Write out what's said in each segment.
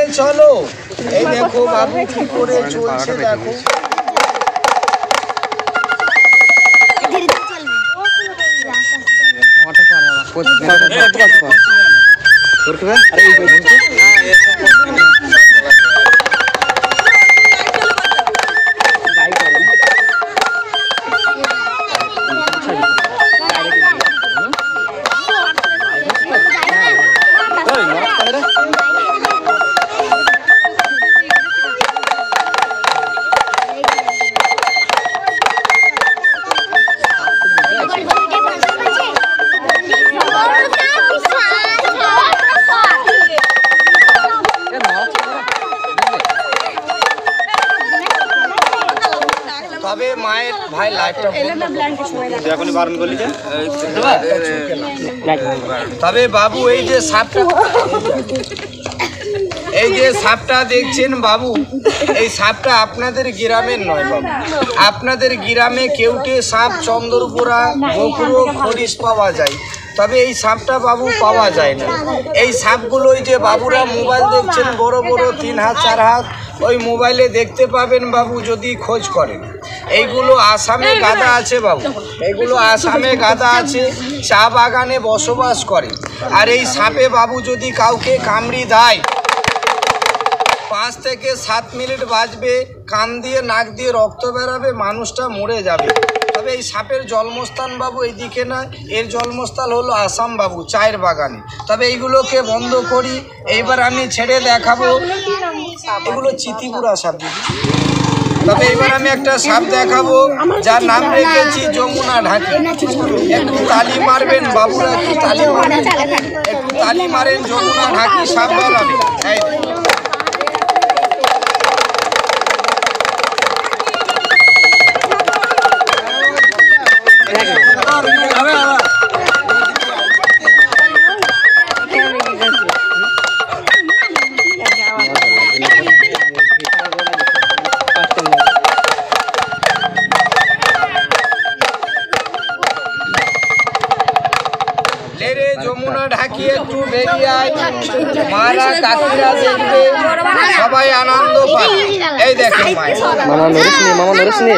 চলো। এই দেখো বাবু কি করে চলছে দেখো। তবে মায়ের ভাই লাইটটা এখনই বারণ করলি যে তবে বাবু এই যে সাপটা দেখছেন বাবু, এই সাপটা আপনাদের গ্রামের নয় বাবু। আপনাদের গ্রামে কেউটে সাপ, চন্দরপুরা, বকুড়ো, খরিশ পাওয়া যায়, তবে এই সাপটা বাবু পাওয়া যায় না। এই সাপগুলো ওই যে বাবুরা মোবাইল দেখছেন বড় বড় 3 হাত 4 হাত, ওই মোবাইলে দেখতে পাবেন বাবু যদি খোঁজ করেন। এইগুলো আসামে গাদা আছে বাবু, এইগুলো আসামে গাদা আছে, চা বাগানে বসবাস করে। আর এই সাপে বাবু যদি কাউকে কামড়ি দেয় 5 থেকে 7 মিনিট বাজবে, কান দিয়ে নাক দিয়ে রক্ত বেরাবে, মানুষটা মরে যাবে। তবে এই সাপের জন্মস্থান বাবু এইদিকে না, এর জন্মস্থল হলো আসাম বাবু, চায়ের বাগানে। তবে এইগুলোকে বন্ধ করি, এইবার আমি ছেড়ে দেখাবো। এগুলো চিতিপুরা সাপ দিদি। তবে এবার আমি একটা সাপ দেখাবো যার নাম রেখেছি যমুনা ঢাকি। একটু তালি মারবেন বাবুরা, একটু তালি মারেন, একটু তালি মারেন, যমুনা ঢাকি সাপ বেরাবে। যমুনা ঢাকি একটু বেরিয়ে আয়, মারা কাকিরা দেখবে, সবাই আনন্দ পায়। এই দেখেন মামা নরিসনি, মামা নরিসনি।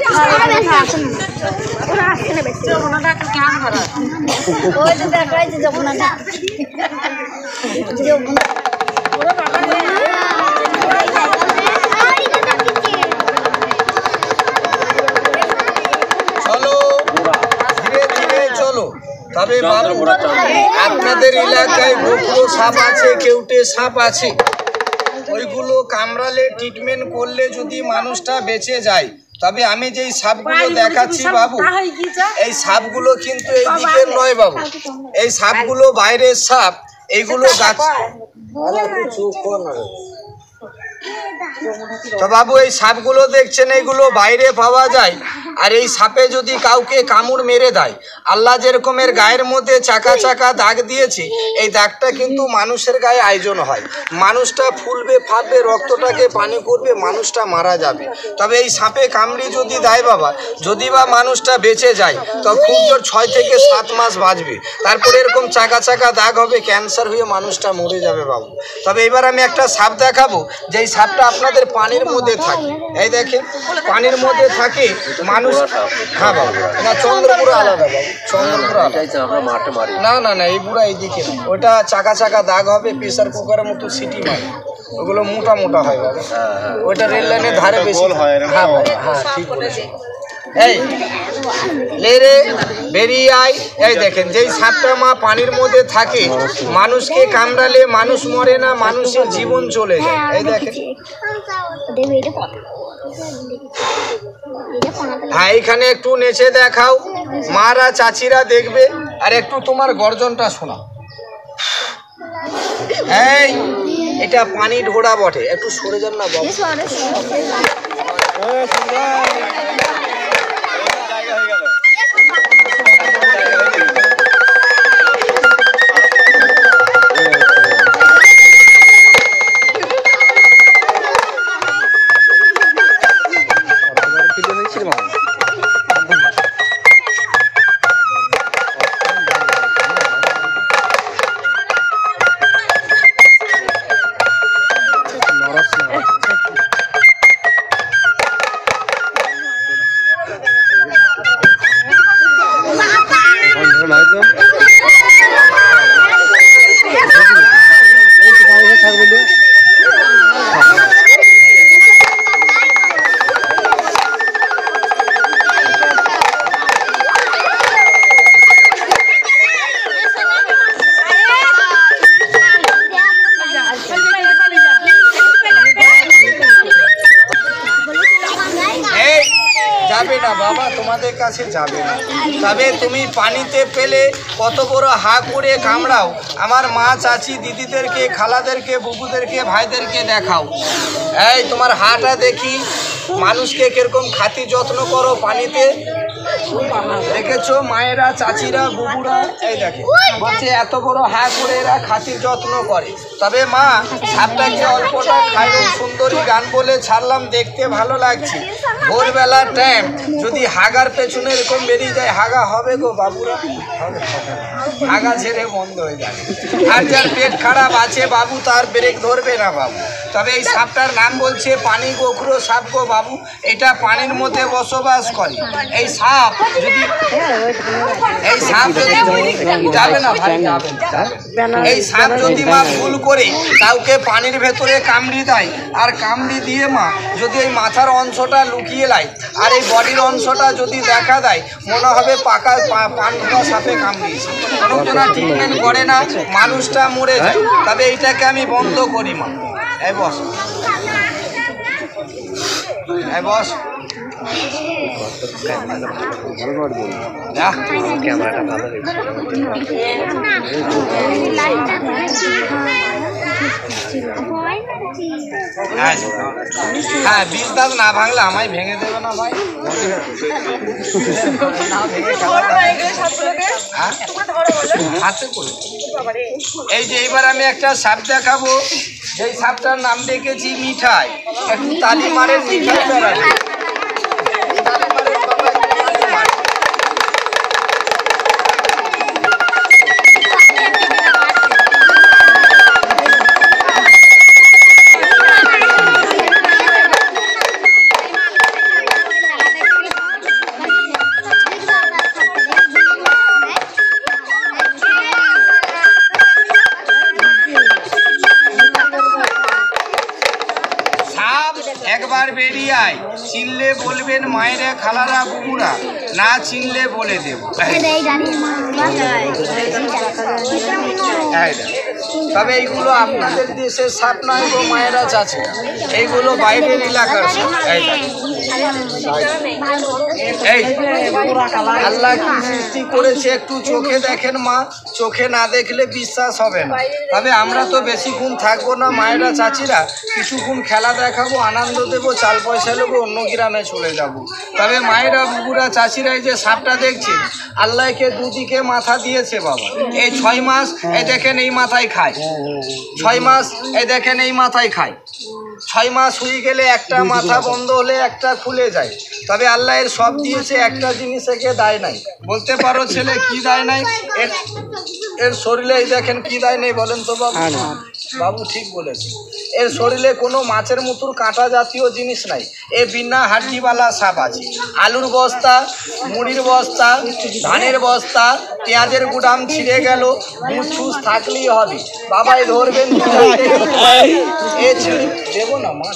চলো ধীরে ধীরে চলো। তবে আপনাদের এলাকায় বকুড়ো সাপ আছে, কেউটে সাপ আছে, ওইগুলো কামড়ালে ট্রিটমেন্ট করলে যদি মানুষটা বেঁচে যায়। তবে আমি যেই সাপগুলো দেখাচ্ছি বাবু, এই সাপগুলো কিন্তু এই দিকের নয় বাবু, এই সাপগুলো বাইরের সাপ। এইগুলো গাছ তো বাবু এই সাপগুলো দেখছেন এইগুলো বাইরে পাওয়া যায়। আর এই সাপে যদি কাউকে কামড় মেরে দেয়, আল্লাহ যেরকমের গায়ের মধ্যে চাকা চাকা দাগ দিয়েছে, এই দাগটা কিন্তু মানুষের গায়ে আয়োজন হয়। মানুষটা ফুলবে, ফাটবে, রক্তটাকে পানি করবে, মানুষটা মারা যাবে। তবে এই সাপে কামড়ি যদি দেয় বাবা, যদি বা মানুষটা বেঁচে যায়, তো খুব জোর 6 থেকে 7 মাস বাঁচবে। তারপরে এরকম চাকা চাকা দাগ হবে, ক্যান্সার হয়ে মানুষটা মরে যাবে বাবু। তবে এবার আমি একটা সাপ দেখাবো, যেই সাপটা আপনাদের পানির মধ্যে থাকে। এই দেখেন পানির মধ্যে থাকে মানুষ। হ্যাঁ বাবু, না চন্দ্রপুরা আলাদা বাবু, চন্দ্রপুরা না না না, এই বুড়া এইদিকে, ওটা চাকা চাকা দাগ হবে, প্রেসার কুকারের মতো সিটি মারে, ওগুলো মোটা মোটা হয় বাবু, ওইটা রেল লাইনের ধারে বেশি হয়। হ্যাঁ বাবা, হ্যাঁ ঠিক বলেছি। এই লেরে বেরিয়ে আয়। এই দেখেন যেই সাপটা মা পানির মধ্যে থাকে, মানুষকে কামড়ালে মানুষ মরে না, মানুষের জীবন চলে যায়। এই দেখেন, হ্যাঁ এইখানে একটু নেচে দেখাও, মারা চাচিরা দেখবে। আর একটু তোমার গর্জনটা শোনাও। এই এটা পানি ঢোড়া বটে, একটু সরে যান না বাবু। যাবে না বাবা, তোমাদের কাছে যাবে না। তবে তুমি পানিতে ফেলে কত বড় হা করে কামড়াও, আমার মা চাচি দিদিদেরকে, খালাদেরকে, বুবুদেরকে, ভাইদেরকে দেখাও। এই তোমার হাটা দেখি, মানুষকে কিরকম খাতি যত্ন করো পানিতে। দেখেছো মায়েরা, চাচিরা, বুবুরা, এই দেখে বলছে এত বড় হা করে এরা খাতির যত্ন করে। তবে মা সাপটাকে অল্পটা খাইল, সুন্দরী গান বলে ছাড়লাম, দেখতে ভালো লাগছে। ভোরবেলার টাইম যদি হাগার পেছনে এরকম বেরিয়ে যায়, হাগা হবে গো বাবুরা, হাগা ছেড়ে বন্ধ হয়ে যাবে। আর যার পেট খারাপ আছে বাবু, তার ব্রেক ধরবে না বাবু। তবে এই সাপটার নাম বলছে পানি গোখরো সাপ গো বাবু, এটা পানির মধ্যে বসবাস করে। এই সাপ যদি যাবে না ভাই, এই সাপ যদি মা ভুল করে কাউকে পানির ভেতরে কামড়ি দেয়, আর কামড়ি দিয়ে মা যদি এই মাথার অংশটা লুকিয়ে লাই, আর এই বডির অংশটা যদি দেখা দেয়, মনে হবে পাকা পানটা সাপে কামড়িয়েছে। কোনো ট্রিটমেন্ট করে না, মানুষটা মরে যায়। তবে এইটাকে আমি বন্ধ করি মা। এই বস, এই বস। হ্যাঁ, বিষ দাঁত না ভাঙলে আমায় ভেঙে দেবে না ভাই। হাতে করে এই যে এইবার আমি একটা সাপ দেখাবো, সেই সাপটার নাম দেখেছি মিঠাই। একটু তালি মারেন, মিঠাই বেড়াবে। একবার বেরিয়ে আয়, চিনলে বলবেন মায়েরা, খালারা, বুবুরা, না চিনলে বলে দেব। তবে এইগুলো আপনাদের দেশের সাপ নয় গো মায়েরা, চাচিরা, এইগুলো বাইরের এলাকার সাপ। এই আল্লাহ কি সৃষ্টি করেছে একটু চোখে দেখেন মা, চোখে না দেখলে বিশ্বাস হবে না। তবে আমরা তো বেশিক্ষণ থাকবো না মায়েরা, চাচিরা, কিছুক্ষণ খেলা দেখাবো, আনন্দ দেবো, চাল পয়সা নেবো, অন্য গ্রামে চলে যাব। তবে মায়েরা, বুবুরা, চাচিরা, এই যে সাপটা দেখছেন, আল্লাহকে দুদিকে মাথা দিয়েছে বাবা। এই 6 মাস এই দেখেন এই মাথায় খায়, 6 মাস এই দেখেন এই মাথায় খায়। 6 মাস হয়ে গেলে একটা মাথা বন্ধ হলে একটা খুলে যায়। তবে আল্লাহ এর সব দিয়েছে, একটা জিনিস একে দেয় নাই। বলতে পারো ছেলে কি দেয় নাই? এর শরীরে এই দেখেন কি দেয় নেই বলেন তো বাবু? বাবু ঠিক বলেছে, এর শরীরে কোনো মাছের মুতুর কাঁটা জাতীয় জিনিস নাই। এ বিনা হাড্ডিওয়ালা সাপ আছে। আলুর বস্তা, মুড়ির বস্তা, ধানের বস্তা, পেঁয়াজের গুদাম ছিঁড়ে গেল, মুছুস থাকলেই হবে বাবা। এই ধরবেন, এ ছিঁড়ে দেবো না মা,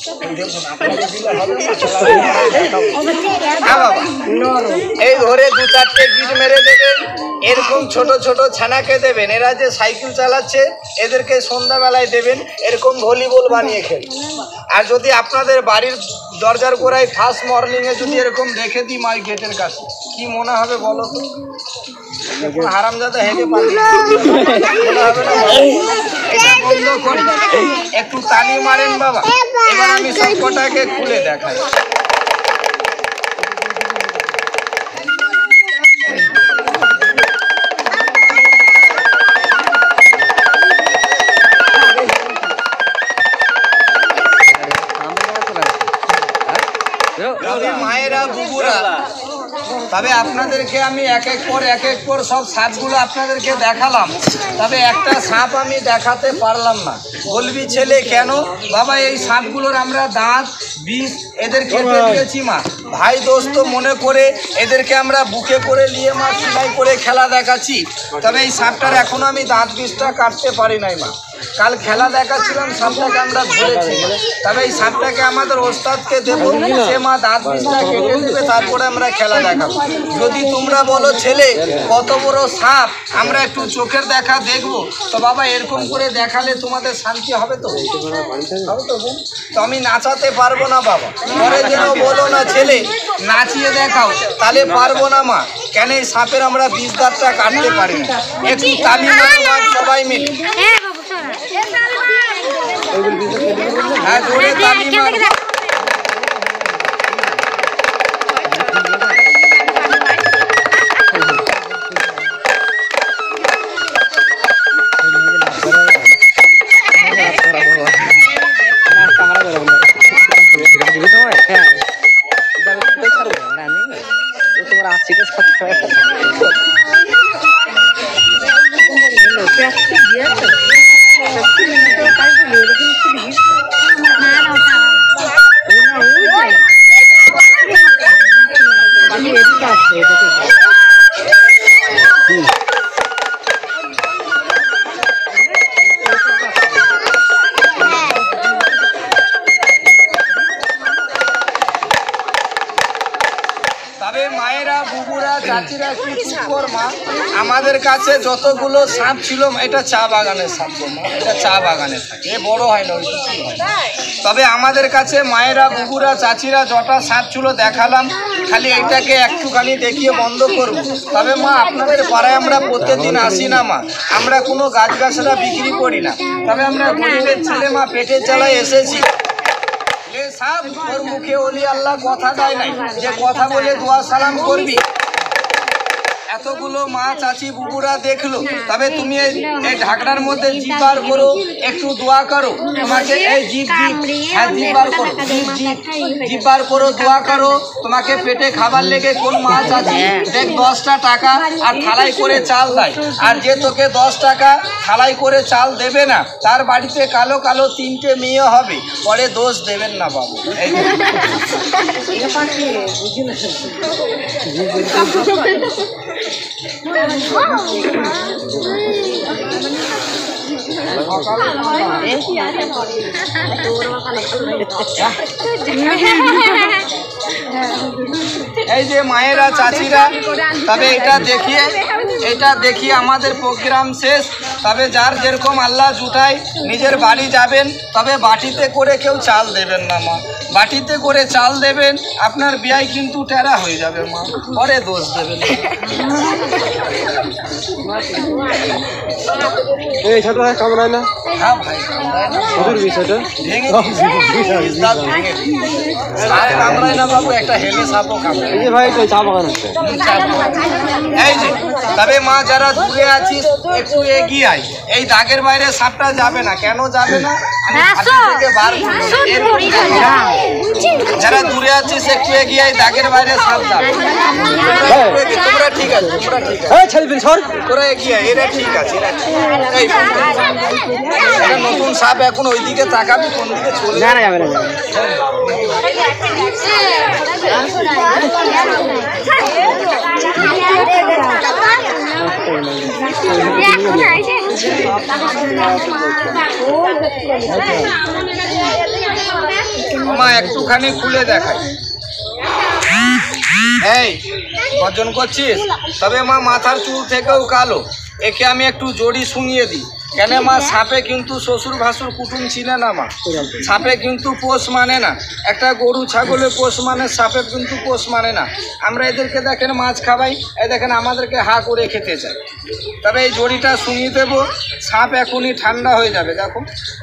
এই ধরে 2-4টে গিট মেরে দেবেন। এরকম ছোট ছোট ছানাকে দেবেন, এরা যে সাইকেল চালাচ্ছে এদেরকে সন্ধ্যাবেলায় দেবেন, এরকম ভলিবল বানিয়ে খেল। আর যদি আপনাদের বাড়ির দরজার গোড়ায় ফার্স্ট মর্নিংয়ে যদি এরকম দেখে দিই মাই গেটের কাছে, কি মনে হবে বলো তো? হারামজাদা হেঁটে পারবে এটা বন্ধ করি, একটু তালি মারেন বাবা। এবার আমি সব কটাকে খুলে দেখাই। মায়েরা, বুবুরা, তবে আপনাদেরকে আমি এক এক পর সব সাপগুলো আপনাদেরকে দেখালাম। তবে একটা সাপ আমি দেখাতে পারলাম না। বলবি ছেলে কেন? বাবা এই সাপগুলোর আমরা দাঁত, বিষ এদের খেতে দিয়েছি মা। ভাই দোস্ত মনে করে এদেরকে আমরা বুকে করে নিয়ে মা সেলাই করে খেলা দেখাচ্ছি। তবে এই সাপটার এখনো আমি দাঁত বিষটা কাটতে পারি নাই মা। কাল খেলা দেখাচ্ছিলাম, সাপটাকে আমরা ধরেছি। তবে এই সাপটাকে আমাদের ওস্তাদকে দেবো, সে মা দাঁত বিষটা কেটে দেবে, তারপরে আমরা খেলা দেখাবো। যদি তোমরা বলো ছেলে কত বড় সাপ আমরা একটু চোখের দেখা দেখবো, তো বাবা এরকম করে দেখালে তোমাদের শান্তি হবে তো? তো আমি নাচাতে পারবো না বাবা, পরে যেন বলো না ছেলে নাচিয়ে দেখাও, তাহলে পারবো না মা। কেন এই সাপের আমরা বিষ দাঁতটা কাটতে পারি না। একটু তালি মারো সবাই মিলে, হ্যাঁ জোরে তালি মারো। তবে মায়েরা বুবুরা চাচিরা কি মা, আমাদের কাছে যতগুলো সাপ ছিল এটা চা বাগানের সাপ, এটা চা বাগানে থাকে, এ বড় হয় না, ওই কিছু হয়। তবে আমাদের কাছে মায়েরা বুবুরা চাচিরা যটা সাপ ছিল দেখালাম, খালি এইটাকে একটুখানি দেখিয়ে বন্ধ করব। তবে মা আপনাদের পাড়ায় আমরা প্রত্যেকদিন আসি না মা, আমরা কোনো গাছগাছরা বিক্রি করি না। তবে আমরা গরিবের ছেলে মা, পেটের জ্বালায় এসেছি। সাপ ওর মুখে ওলি আল্লাহ কথা দেয় নাই যে কথা বলে দোয়া সালাম করবি। এতগুলো মা চাচি বুবুরা দেখলো, তবে তুমি এই ঢাকনার মধ্যে জিভ বার করো, একটু দোয়া করো। তোমাকে এই জিভ হ্যাঁ জিভ বার করো, জিভ বার করো, দোয়া করো। তোমাকে পেটে খাবার লেগে কোন মা চাচি দেখ 10টা টাকা আর থালাই করে চাল দেয়, আর যে তোকে 10 টাকা থালাই করে চাল দেবে না, তার বাড়িতে কালো কালো 3টে মেয়ে হবে, পরে দোষ দেবেন না বাবু। এই যে মায়েরা চাচিরা, তবে এটা দেখিয়ে আমাদের প্রোগ্রাম শেষ। তবে যার যেরকম আল্লাহ জুটায় নিজের বাড়ি যাবেন, তবে বাটিতে করে কেউ চাল দেবেন না মা, বাটিতে করে চাল দেবেন, আপনার বিয়াই কিন্তু টেরা হয়ে যাবে মা, পরে দোষ দেবেন। এই ছোট ভাই কামড়ায় না? হ্যাঁ ভাই কামড়ায় না বাবু, একটা হেলে সাপও কামড়ায়। এই যে ভাই তো চা বাগান আছে। এই যে তবে মা যারা দূরে আছিস একটু এগিয়ে আয়, এই দাগের বাইরে সাপটা যাবে না। কেন যাবে না? যারা দূরে আছিস একটু এগিয়ে আয়, দাগের বাইরে সাপ যাবে। তোমরা ঠিক আছে, তোমরা ঠিক আছে, তোরা এগিয়ে আয়, এরা ঠিক আছে। এটা নতুন সাপ, এখন ওইদিকে তাকাবি, কোন দিকে চলে যাবে না। মা একটুখানি খুলে দেখাই। এই গর্জন করছিস? তবে মা মাথার চুল থেকেও কালো, একে আমি একটু জড়ি শুনিয়ে দিই। কেন মা, সাপে কিন্তু শ্বশুর ভাসুর কুটুম চিনে না মা, সাপে কিন্তু পোষ মানে না। একটা গরু ছাগলে পোষ মানে, সাপে কিন্তু পোষ মানে না। আমরা এদেরকে দেখেন মাছ খাবাই, এই দেখেন আমাদেরকে হা করে খেতে চাই। তবে এই জড়িটা শুনিয়ে দেবো, সাপ এখনই ঠান্ডা হয়ে যাবে। দেখো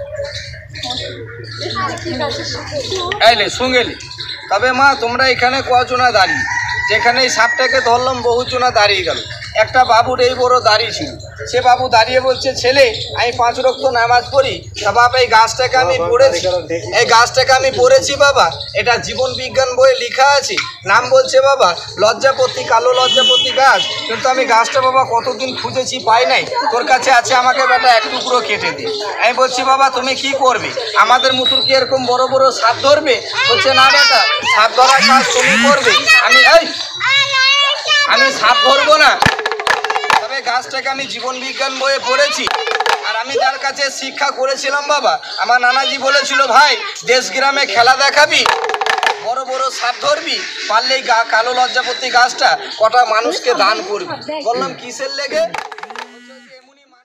এলে শুঙ্গেলি। তবে মা তোমরা এখানে কজনা দাঁড়িয়ে, যেখানে এই সাপটাকে ধরলাম বহুজনা দাঁড়িয়ে গেল। একটা বাবুর এই বড় দাড়ি ছিল, সে বাবু দাঁড়িয়ে বলছে, ছেলে আমি 5 ওয়াক্ত নামাজ পড়ি। তা বাবা এই গাছটাকে আমি পড়েছি, এই গাছটাকে আমি পড়েছি বাবা, এটা জীবন বিজ্ঞান বইয়ে লেখা আছে। নাম বলছে বাবা লজ্জাপতি, কালো লজ্জাপতি গাছ। কিন্তু আমি গাছটা বাবা কতদিন খুঁজেছি পাই নাই, তোর কাছে আছে, আমাকে বেটা এক টুকরো কেটে দিই। আমি বলছি বাবা তুমি কি করবে, আমাদের মতো কি এরকম বড় বড় সাপ ধরবে? বলছে না বেটা, সাপ ধরার কাজ তুমি করবে, আমি সাপ ধরবো না। তবে গাছটাকে আমি জীবন বিজ্ঞান বইয়ে পড়েছি। আর আমি তার কাছে শিক্ষা করেছিলাম বাবা, আমার নানাজি বলেছিল ভাই দেশ গ্রামে খেলা দেখাবি, বড় বড় সাপ ধরবি, পারলেই কালো লজ্জাপতি গাছটা কটা মানুষকে দান করবি। বললাম কিসের লেগে?